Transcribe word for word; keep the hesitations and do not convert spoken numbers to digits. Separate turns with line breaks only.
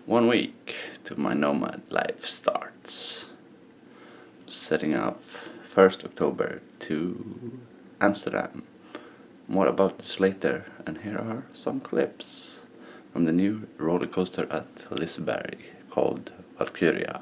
One week to my nomad life starts. Setting up first October to Amsterdam. More about this later, and here are some clips from the new roller coaster at Liseberg called Valkyria.